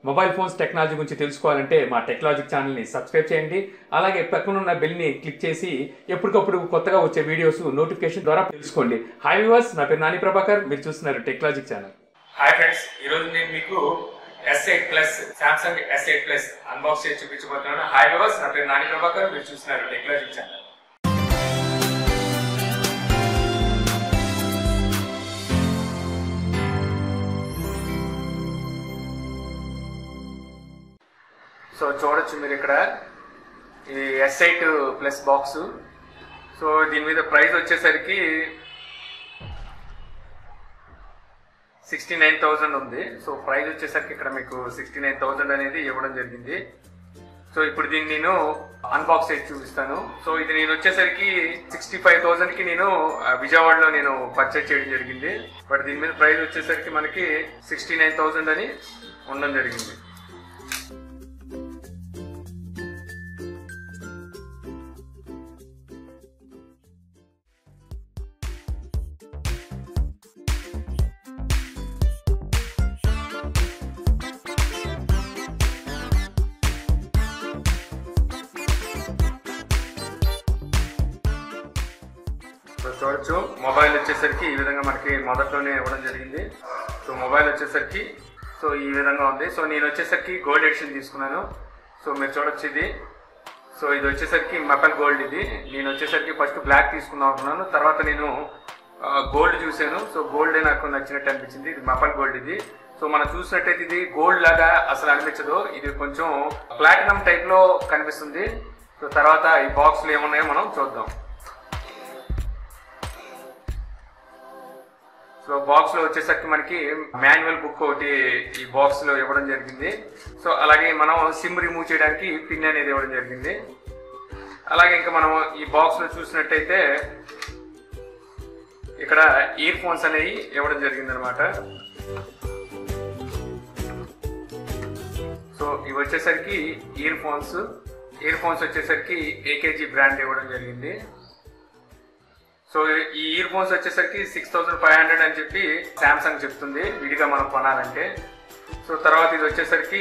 Mobile phones technology గురించి తెలుసుకోవాలంటే మా టెక్నాలజీ ఛానల్ని సబ్స్క్రైబ్ చేయండి. అలాగే పక్కనున్న బెల్ని క్లిక్ చేసి ఎప్పటికప్పుడు కొత్తగా వచ్చే వీడియోస్ నోటిఫికేషన్ ద్వారా తెలుసుకోండి. హాయ్ వ్యూవర్స్, నా పేరు నాని ప్రభాకర్, మీరు చూస్తున్నారు టెక్నాలజీ ఛానల్. హాయ్ ఫ్రెండ్స్, ఈరోజు నేను మీకు S8 plus Samsung S8 plus unbox చేసి చూపించబోతున్నాను. హాయ్ వ్యూవర్స్, నా పేరు నాని ప్రభాకర్, మీరు చూస్తున్నారు టెక్నాలజీ ఛానల్. సో చూడొచ్చు మీరు ఇక్కడ ఈ S8 ప్లస్ బాక్స్. సో దీని మీద ప్రైస్ వచ్చేసరికి 69,000 ఉంది. సో ప్రైస్ వచ్చేసరికి ఇక్కడ మీకు 69,000 అనేది ఇవ్వడం జరిగింది. సో ఇప్పుడు దీన్ని నేను అన్బాక్స్ చేసి చూపిస్తాను. సో ఇది నేను వచ్చేసరికి 65,000కి నేను విజయవాడలో నేను పర్చేజ్ చేయడం జరిగింది. బట్ దీని మీద ప్రైస్ వచ్చేసరికి మనకి 69,000 అని ఉండడం జరిగింది. చూడొచ్చు, మొబైల్ వచ్చేసరికి ఈ విధంగా మనకి మొదట్లోనే ఇవ్వడం జరిగింది. సో మొబైల్ వచ్చేసరికి సో ఈ విధంగా ఉంది. సో నేను వచ్చేసరికి గోల్డ్ ఎడిషన్ తీసుకున్నాను. సో మీరు చూడొచ్చు ఇది. సో ఇది వచ్చేసరికి మెపల్ గోల్డ్. ఇది నేను వచ్చేసరికి ఫస్ట్ బ్లాక్ తీసుకుందాం అనుకున్నాను, తర్వాత నేను గోల్డ్ చూసాను. సో గోల్డ్ నాకు నచ్చినట్టు అనిపించింది. ఇది మెపల్ గోల్డ్. ఇది సో మనం చూసినట్టయితే ఇది గోల్డ్ లాగా అసలు అనిపించదు, ఇది కొంచెం ప్లాటినం టైప్ లో కనిపిస్తుంది. సో తర్వాత ఈ బాక్స్ లో ఏమున్నాయో మనం చూద్దాం. సో బాక్స్ లో వచ్చేసరికి మనకి మాన్యువల్ బుక్ ఒకటి ఈ బాక్స్ లో ఇవ్వడం జరిగింది. సో అలాగే మనం సిమ్ రిమూవ్ చేయడానికి పిన్ అనేది ఇవ్వడం జరిగింది. అలాగే ఇంకా మనం ఈ బాక్స్ లో చూసినట్టయితే ఇక్కడ ఇయర్ ఫోన్స్ అనేవి ఇవ్వడం జరిగింది అనమాట. సో ఇవి వచ్చేసరికి ఇయర్ ఫోన్స్ వచ్చేసరికి AKG బ్రాండ్ ఇవ్వడం జరిగింది. సో ఈ ఇయర్ ఫోన్స్ వచ్చేసరికి 6,500 అని చెప్పి సామ్సంగ్ చెప్తుంది విడిగా మనం కొనాలంటే. సో తర్వాత ఇది వచ్చేసరికి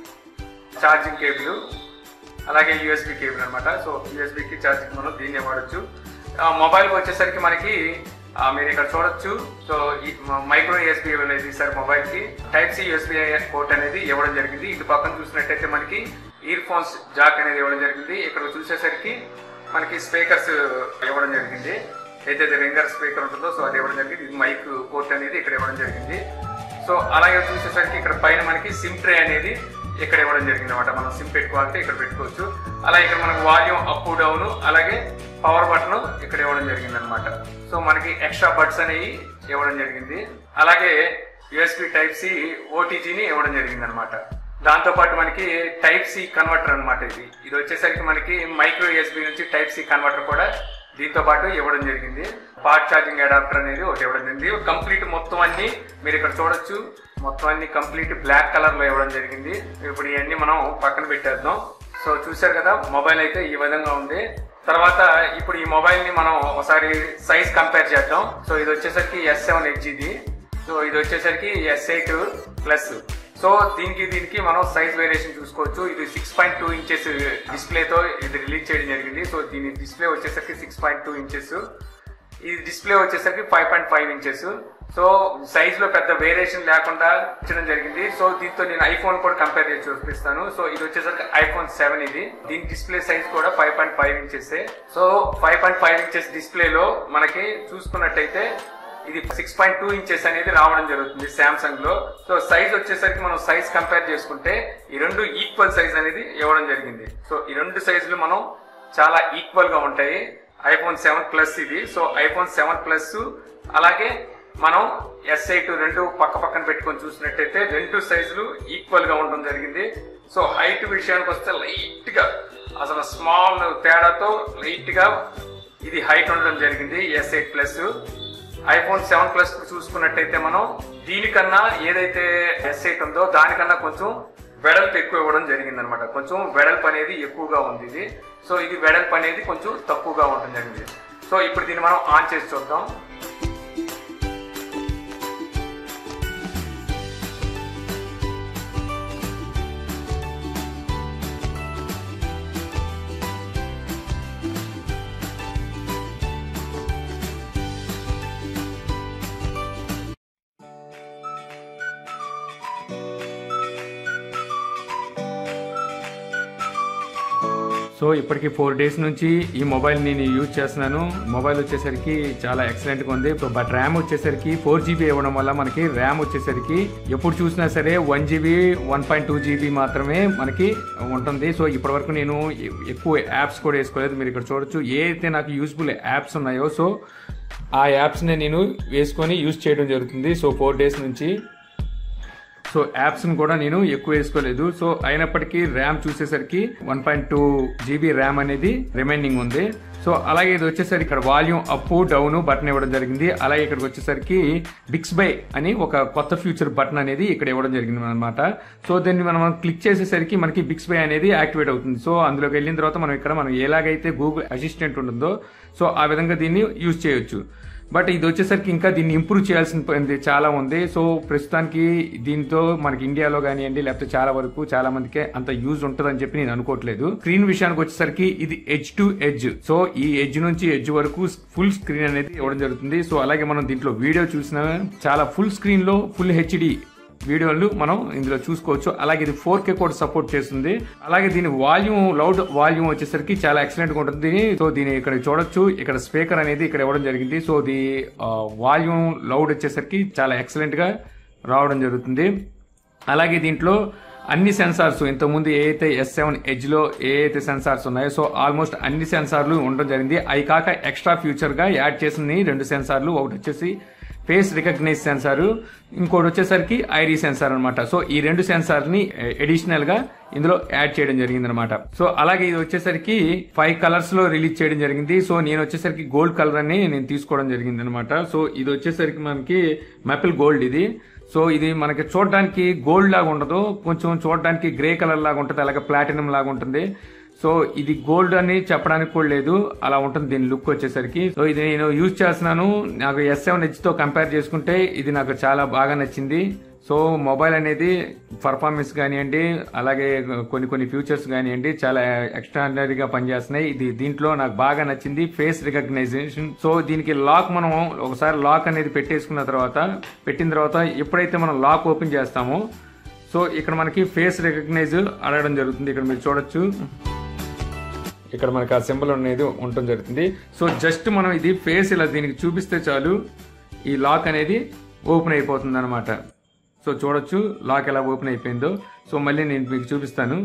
ఛార్జింగ్ కేబుల్, అలాగే USB కేబుల్ అనమాట. సో USBకి ఛార్జింగ్ మనం దీన్నే వాడచ్చు. మొబైల్కి వచ్చేసరికి మనకి మీరు ఇక్కడ చూడొచ్చు. సో ఈ మైక్రో USB అనేది సార్ మొబైల్కి Type-C USB పోర్ట్ అనేది ఇవ్వడం జరిగింది. ఇటు పక్కన చూసినట్టయితే మనకి ఇయర్ ఫోన్స్ జాక్ అనేది ఇవ్వడం జరిగింది. ఇక్కడ చూసేసరికి మనకి స్పీకర్స్ ఇవ్వడం జరిగింది. ఏదైతే రింగర్ స్పీకర్ ఉంటుందో సో అది ఇవ్వడం జరిగింది. ఇది మైక్ పోర్ట్ అనేది ఇక్కడ ఇవ్వడం జరిగింది. సో అలాగే చూసేసరికి ఇక్కడ పైన మనకి సిమ్ ట్రే అనేది ఇక్కడ ఇవ్వడం జరిగింది అనమాట. మనం సిమ్ పెట్టుకోవాలంటే ఇక్కడ పెట్టుకోవచ్చు. అలాగే ఇక్కడ మనకు వాల్యూమ్ అప్ డౌన్, అలాగే పవర్ బటన్ ఇక్కడ ఇవ్వడం జరిగింది అనమాట. సో మనకి ఎక్స్ట్రా బడ్స్ అనేవి ఇవ్వడం జరిగింది. అలాగే USB Type-C OTGని ఇవ్వడం జరిగింది అనమాట. దాంతో పాటు మనకి Type-C కన్వర్టర్ అనమాట. ఇది వచ్చేసరికి మనకి మైక్రో USB నుంచి Type-C కన్వర్టర్ కూడా దీంతో పాటు ఇవ్వడం జరిగింది. ఫాస్ట్ ఛార్జింగ్ అడాప్టర్ అనేది ఒకటి ఇవ్వడం జరిగింది. కంప్లీట్ మొత్తం అన్ని మీరు ఇక్కడ చూడొచ్చు, మొత్తం అన్ని కంప్లీట్ బ్లాక్ కలర్ లో ఇవ్వడం జరిగింది. ఇప్పుడు ఇవన్నీ మనం పక్కన పెట్టేద్దాం. సో చూసారు కదా, మొబైల్ అయితే ఈ విధంగా ఉంది. తర్వాత ఇప్పుడు ఈ మొబైల్ ని మనం ఒకసారి సైజ్ కంపేర్ చేద్దాం. సో ఇది వచ్చేసరికి S7 Edge ఇది. సో ఇది వచ్చేసరికి S8 ప్లస్. సో దీనికి మనం సైజ్ వేరియేషన్ చూసుకోవచ్చు. ఇది 6.2 ఇంచెస్ డిస్ప్లేతో ఇది రిలీజ్ చేయడం జరిగింది. సో దీని డిస్ప్లే వచ్చేసరికి 6.2 ఇంచెస్, ఈ డిస్ప్లే వచ్చేసరికి 5.5 ఇంచెస్. సో సైజ్ లో పెద్ద వేరియేషన్ లేకుండా ఇచ్చడం జరిగింది. సో దీంతో నేను ఐఫోన్ కూడా కంపేర్ చేసి చూపిస్తాను. సో ఇది వచ్చేసరికి iPhone 7 ఇది. దీని డిస్ప్లే సైజ్ కూడా 5.5 ఇంచెస్. సో 5.5 ఇంచెస్ డిస్ప్లేలో మనకి చూసుకున్నట్టయితే ఇది 6.2 ఇంచెస్ అనేది రావడం జరుగుతుంది సామ్సంగ్ లో. సో సైజ్ వచ్చేసరికి మనం సైజ్ కంపేర్ చేసుకుంటే ఈ రెండు ఈక్వల్ సైజ్ అనేది ఇవ్వడం జరిగింది. సో ఈ రెండు సైజులు మనం చాలా ఈక్వల్ గా ఉంటాయి. iPhone 7 ప్లస్ ఇది. సో iPhone 7 ప్లస్ అలాగే మనం S8 రెండు పక్క పక్కన పెట్టుకొని చూసినట్టయితే రెండు సైజులు ఈక్వల్ గా ఉండడం జరిగింది. సో హైట్ విషయానికి వస్తే లైట్ గా అసలు స్మాల్ తేడాతో లైట్ గా ఇది హైట్ ఉండడం జరిగింది S8 ప్లస్. iPhone 7 ప్లస్ చూసుకున్నట్టయితే మనం దీనికన్నా ఏదైతే S8 ఉందో దానికన్నా కొంచెం వెడల్పు ఎక్కువ ఇవ్వడం జరిగింది అనమాట. కొంచెం వెడల్పు అనేది ఎక్కువగా ఉంది ఇది. సో ఇది వెడల్పు అనేది కొంచెం తక్కువగా ఉండడం జరిగింది. సో ఇప్పుడు దీన్ని మనం ఆన్ చేసి చూద్దాం. సో ఇప్పటికి 4 days నుంచి ఈ మొబైల్ నేను యూజ్ చేస్తున్నాను. మొబైల్ వచ్చేసరికి చాలా ఎక్సలెంట్గా ఉంది. బట్ ర్యామ్ వచ్చేసరికి 4GB ఇవ్వడం వల్ల మనకి ర్యామ్ వచ్చేసరికి ఎప్పుడు చూసినా సరే 1GB 1.2GB మాత్రమే మనకి ఉంటుంది. సో ఇప్పటివరకు నేను ఎక్కువ యాప్స్ కూడా వేసుకోలేదు. మీరు ఇక్కడ చూడొచ్చు ఏ అయితే నాకు యూస్ఫుల్ యాప్స్ ఉన్నాయో సో ఆ యాప్స్ని నేను వేసుకొని యూజ్ చేయడం జరుగుతుంది. సో 4 days నుంచి సో యాప్స్ని కూడా నేను ఎక్కువ వేసుకోలేదు. సో అయినప్పటికీ ర్యామ్ చూసేసరికి 1.2GB ర్యామ్ అనేది రిమైనింగ్ ఉంది. సో అలాగే ఇది వచ్చేసరికి ఇక్కడ వాల్యూమ్ అప్ డౌన్ బటన్ ఇవ్వడం జరిగింది. అలాగే ఇక్కడికి వచ్చేసరికి బిక్స్బై అని ఒక కొత్త ఫ్యూచర్ బటన్ అనేది ఇక్కడ ఇవ్వడం జరిగింది అనమాట. సో దీన్ని మనం క్లిక్ చేసేసరికి మనకి బిక్స్బై అనేది యాక్టివేట్ అవుతుంది. సో అందులోకి వెళ్ళిన తర్వాత మనం ఎలాగైతే గూగుల్ అసిస్టెంట్ ఉంటుందో సో ఆ విధంగా దీన్ని యూజ్ చేయొచ్చు. బట్ ఇది వచ్చేసరికి ఇంకా దీన్ని ఇంప్రూవ్ చేయాల్సిన చాలా ఉంది. సో ప్రస్తుతానికి దీంతో మనకి ఇండియాలో కానివ్వండి లేకపోతే చాలా మందికి అంత యూజ్ ఉంటుందని చెప్పి నేను అనుకోవట్లేదు. స్క్రీన్ విషయానికి వచ్చేసరికి ఇది ఎడ్జ్ టు ఎడ్జ్. సో ఈ ఎడ్జ్ నుంచి ఎడ్జ్ వరకు ఫుల్ స్క్రీన్ అనేది ఇవ్వడం జరుగుతుంది. సో అలాగే మనం దీంట్లో వీడియో చూసినా చాలా ఫుల్ స్క్రీన్ లో ఫుల్ హెచ్డి వీడియోలు మనం ఇందులో చూసుకోవచ్చు. అలాగే ఇది 4K కూడా సపోర్ట్ చేస్తుంది. అలాగే దీని లౌడ్ వాల్యూమ్ వచ్చేసరికి చాలా ఎక్సలెంట్ గా ఉంటుంది. సో దీని ఇక్కడ చూడొచ్చు, ఇక్కడ స్పీకర్ అనేది ఇక్కడ ఇవ్వడం జరిగింది. సో ది వాల్యూమ్ లౌడ్ వచ్చేసరికి చాలా ఎక్సలెంట్ గా రావడం జరుగుతుంది. అలాగే దీంట్లో అన్ని సెన్సార్స్ ఇంతకుముందు ఏదైతే S7 ఎడ్జ్ లో ఏదైతే సెన్సార్స్ ఉన్నాయో సో ఆల్మోస్ట్ అన్ని సెన్సార్లు ఉండడం జరిగింది. అవి కాక ఎక్స్ట్రా ఫ్యూచర్ గా యాడ్ చేసిన 2 సెన్సార్లు, ఒకటి వచ్చేసి ఫేస్ రికగ్నైజ్ సెన్సార్, ఇంకోటి వచ్చేసరికి ఐరీ సెన్సార్ అనమాట. సో ఈ 2 సెన్సార్ ని అడిషనల్ గా ఇందులో యాడ్ చేయడం జరిగింది అనమాట. సో అలాగే ఇది వచ్చేసరికి 5 కలర్స్ లో రిలీజ్ చేయడం జరిగింది. సో నేను వచ్చేసరికి గోల్డ్ కలర్ అని నేను తీసుకోవడం జరిగింది అనమాట. సో ఇది వచ్చేసరికి మనకి మెపిల్ గోల్డ్ ఇది. సో ఇది మనకి చూడడానికి గోల్డ్ లాగా ఉండదు, కొంచెం చూడడానికి గ్రే కలర్ లాగా ఉంటుంది, అలాగే ప్లాటినం లాగా ఉంటుంది. సో ఇది గోల్డ్ అని చెప్పడానికి కూడా లేదు, అలా ఉంటుంది దీని లుక్ వచ్చేసరికి. సో ఇది నేను యూజ్ చేస్తున్నాను. నాకు S7 ఎడ్జ్ తో కంపేర్ చేసుకుంటే ఇది నాకు చాలా బాగా నచ్చింది. సో మొబైల్ అనేది పర్ఫార్మెన్స్ కానివ్వండి అలాగే కొన్ని ఫ్యూచర్స్ కానివ్వండి చాలా ఎక్స్ట్రాడినరీగా పనిచేస్తున్నాయి. దీంట్లో నాకు బాగా నచ్చింది ఫేస్ రికగ్నైజేషన్. సో దీనికి లాక్ మనం ఒకసారి లాక్ అనేది పెట్టిన తర్వాత ఎప్పుడైతే మనం లాక్ ఓపెన్ చేస్తామో సో ఇక్కడ మనకి ఫేస్ రికగ్నైజ్ అడగడం జరుగుతుంది. ఇక్కడ మీరు చూడొచ్చు, ఇక్కడ మనకి ఆ సింబల్ అనేది ఉండటం జరుగుతుంది. సో జస్ట్ మనం ఇది ఫేస్ ఇలా దీనికి చూపిస్తే చాలు ఈ లాక్ అనేది ఓపెన్ అయిపోతుంది అనమాట. సో చూడొచ్చు లాక్ ఎలా ఓపెన్ అయిపోయిందో. సో మళ్ళీ నేను మీకు చూపిస్తాను.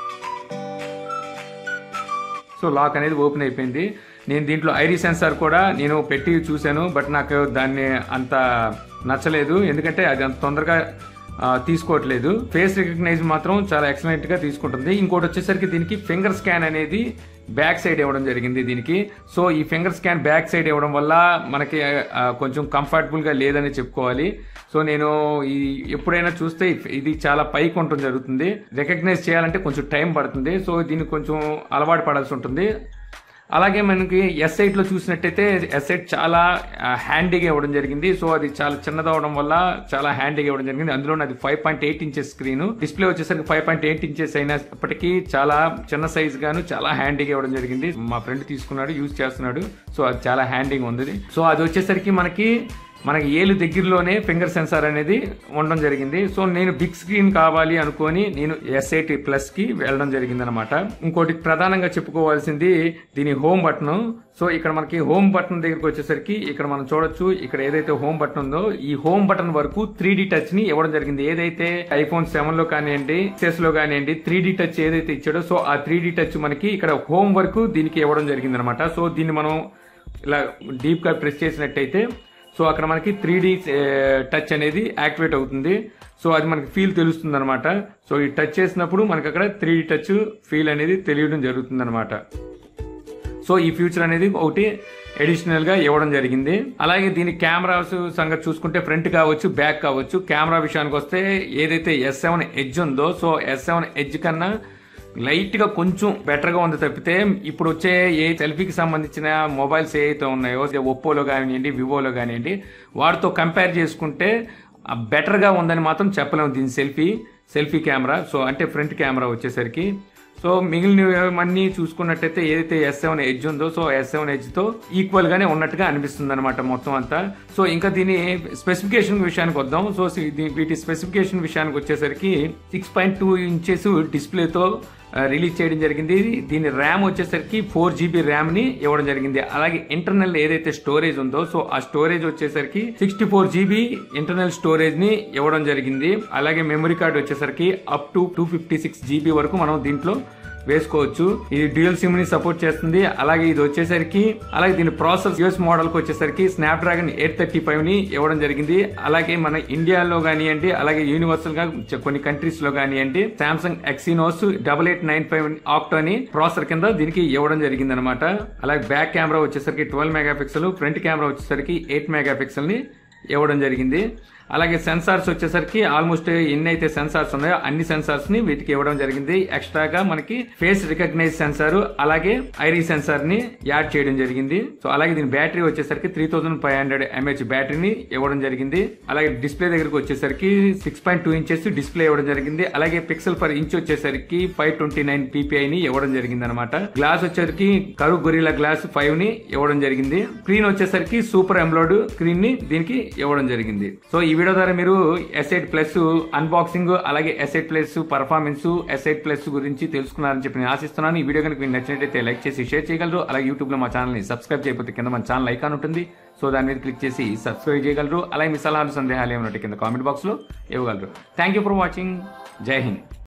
సో లాక్ అనేది ఓపెన్ అయిపోయింది. నేను దీంట్లో ఐరీ సెన్సార్ కూడా నేను పెట్టి చూశాను, బట్ నాకు దాన్ని అంత నచ్చలేదు, ఎందుకంటే అది అంత తొందరగా తీసుకోవట్లేదు. ఫేస్ రికగ్నైజ్ మాత్రం చాలా ఎక్సలెంట్ గా తీసుకుంటుంది. ఇంకోటి వచ్చేసరికి దీనికి ఫింగర్ స్కాన్ అనేది బ్యాక్ సైడ్ ఇవ్వడం జరిగింది దీనికి. సో ఈ ఫింగర్ స్కాన్ బ్యాక్ సైడ్ ఇవ్వడం వల్ల మనకి కొంచెం కంఫర్టబుల్ గా లేదని చెప్పుకోవాలి. సో నేను ఎప్పుడైనా చూస్తే ఇది చాలా పైకి ఉండటం జరుగుతుంది. రికగ్నైజ్ చేయాలంటే కొంచెం టైం పడుతుంది. సో దీనికి కొంచెం అలవాటు పడాల్సి ఉంటుంది. అలాగే మనకి S8 లో చూసినట్టయితే S8 చాలా హ్యాండీగా ఇవ్వడం జరిగింది. సో అది చాలా చిన్నదవడం వల్ల చాలా హ్యాండీగా ఇవ్వడం జరిగింది. అందులో అది 5.8 ఇంచెస్ స్క్రీన్, డిస్ప్లే వచ్చేసరికి 5.8 ఇంచెస్ అయినప్పటికీ చాలా చిన్న సైజ్ గాను చాలా హ్యాండీగా ఇవ్వడం జరిగింది. మా ఫ్రెండ్ తీసుకున్నాడు, యూజ్ చేస్తున్నాడు. సో అది చాలా హ్యాండీగా ఉంది. సో అది వచ్చేసరికి మనకి ఏలు దగ్గరలోనే ఫింగర్ సెన్సార్ అనేది ఉండడం జరిగింది. సో నేను బిగ్ స్క్రీన్ కావాలి అనుకొని నేను S8 Plus కి వెళ్ళడం జరిగింది అనమాట. ఇంకోటి ప్రధానంగా చెప్పుకోవాల్సింది దీని హోమ్ బటన్. సో ఇక్కడ మనకి హోమ్ బటన్ దగ్గరికి వచ్చేసరికి ఇక్కడ మనం చూడొచ్చు, ఇక్కడ ఏదైతే హోమ్ బటన్ ఉందో ఈ హోమ్ బటన్ వరకు 3D టచ్ ని ఇవ్వడం జరిగింది. ఏదైతే iPhone 7 లో కానివ్వండి 6s లో కానివ్వండి 3D టచ్ ఏదైతే ఇచ్చాడో సో ఆ 3D టచ్ మనకి ఇక్కడ హోమ్ వరకు దీనికి ఇవ్వడం జరిగింది అనమాట. సో దీన్ని మనం ఇలా డీప్ గా ప్రెస్ చేసినట్టయితే సో అక్కడ మనకి 3D టచ్ అనేది యాక్టివేట్ అవుతుంది. సో అది మనకి ఫీల్ తెలుస్తుంది అనమాట. సో ఈ టచ్ చేసినప్పుడు మనకి అక్కడ 3D టచ్ ఫీల్ అనేది తెలియడం జరుగుతుంది అనమాట. సో ఈ ఫ్యూచర్ అనేది ఒకటి అడిషనల్ గా ఇవ్వడం జరిగింది. అలాగే దీని కెమెరాస్ సంగతి చూసుకుంటే ఫ్రంట్ కావచ్చు బ్యాక్ కావచ్చు. కెమెరా విషయానికి వస్తే ఏదైతే S7 ఎడ్జ్ ఉందో సో S7 ఎడ్జ్ కన్నా లైట్ గా కొంచెం బెటర్ గా ఉంది తప్పితే ఇప్పుడు వచ్చే ఏ సెల్ఫీకి సంబంధించిన మొబైల్స్ ఏవైతే ఉన్నాయో ఒప్పోలో కానివ్వండి వివోలో కానివ్వండి వాటితో కంపేర్ చేసుకుంటే బెటర్ గా ఉందని మాత్రం చెప్పలేము దీని సెల్ఫీ కెమెరా. సో అంటే ఫ్రంట్ కెమెరా వచ్చేసరికి సో మిగిలినవన్నీ చూసుకున్నట్టయితే ఏదైతే S7 ఎడ్జ్ ఉందో సో S7 ఎడ్జ్ తో ఈక్వల్ గానే ఉన్నట్టుగా అనిపిస్తుంది అనమాట మొత్తం అంతా. సో ఇంకా దీని స్పెసిఫికేషన్ విషయానికి వద్దాం. సో వీటి స్పెసిఫికేషన్ విషయానికి వచ్చేసరికి 6.2 ఇంచెస్ డిస్ప్లేతో రిలీజ్ చేయడం జరిగింది. దీని ర్యామ్ వచ్చేసరికి 4GB ర్యామ్ ని ఇవ్వడం జరిగింది. అలాగే ఇంటర్నల్ ఏదైతే స్టోరేజ్ ఉందో సో ఆ స్టోరేజ్ వచ్చేసరికి 64GB ఇంటర్నల్ స్టోరేజ్ ని ఇవ్వడం జరిగింది. అలాగే మెమరీ కార్డ్ వచ్చేసరికి అప్ టు 256GB వరకు మనం దీంట్లో వేసుకోవచ్చు. ఇది డ్యూయల్ సిమ్ ని సపోర్ట్ చేస్తుంది. అలాగే ఇది వచ్చేసరికి అలాగే దీని ప్రాసెస్ యూఎస్ మోడల్ కి వచ్చేసరికి స్నాప్డ్రాగన్ 835 ని ఇవ్వడం జరిగింది. అలాగే మన ఇండియాలో కానివ్వండి, అలాగే యూనివర్సల్ గా కొన్ని కంట్రీస్ లో కానివ్వండి సామ్సంగ్ ఎక్సినోస్ 8895 ఆక్టోని ప్రాసెసర్ కింద దీనికి ఇవ్వడం జరిగింది అనమాట. అలాగే బ్యాక్ కెమెరా వచ్చేసరికి 12 మెగాపిక్సెల్, ఫ్రంట్ కెమెరా వచ్చేసరికి 8 మెగాపిక్సెల్ ని ఇవ్వడం జరిగింది. అలాగే సెన్సార్స్ వచ్చేసరికి ఆల్మోస్ట్ ఎన్నైతే సెన్సార్స్ ఉన్నాయో అన్ని సెన్సార్స్ ని వీటికి ఇవ్వడం జరిగింది. ఎక్స్ట్రాగా మనకి ఫేస్ రికగ్నైజ్ సెన్సార్ అలాగే ఐరిస్ సెన్సార్ ని యాడ్ చేయడం జరిగింది. సో అలాగే దీని బ్యాటరీ వచ్చేసరికి 3500 mAh బ్యాటరీని ఇవ్వడం జరిగింది. అలాగే డిస్ప్లే దగ్గరకు వచ్చేసరికి 6.2 ఇంచెస్ డిస్ప్లే ఇవ్వడం జరిగింది. అలాగే పిక్సెల్ పర్ ఇంచ్ వచ్చేసరికి 529 ppi ని ఇవ్వడం జరిగింది అనమాట. గ్లాస్ వచ్చేసరికి కరు గొరిల్లా గ్లాస్ 5 ని ఇవ్వడం జరిగింది. స్క్రీన్ వచ్చేసరికి సూపర్ ఎమ్లోడ్ స్క్రీన్ ని దీనికి ఇవ్వడం జరిగింది. సో ఈ వీడియో ద్వారా మీరు S8 Plus అన్బాక్సింగ్ అలాగే S8 Plus performance S8 Plus గురించి తెలుసుకున్నారని చెప్పి నేను ఆశిస్తున్నాను. ఈ వీడియో కనుక మీకు నచ్చినట్లయితే లైక్ చేసి షేర్ చేయగలరు. అలాగే యూట్యూబ్ లో మా ఛానల్ ని సబ్స్క్రైబ్ చేయకపోతే కింద మన ఛానల్ ఐకాన్ ఉంటుంది. సో దాని మీద క్లిక్ చేసి సబ్స్క్రైబ్ చేయగలరు. అలాగే మీ సలహాలు సందేహాలు ఏమైనా కింద కామెంట్ బాక్స్ లో ఇవ్వగలరు. Thank you for watching. జై హింద్.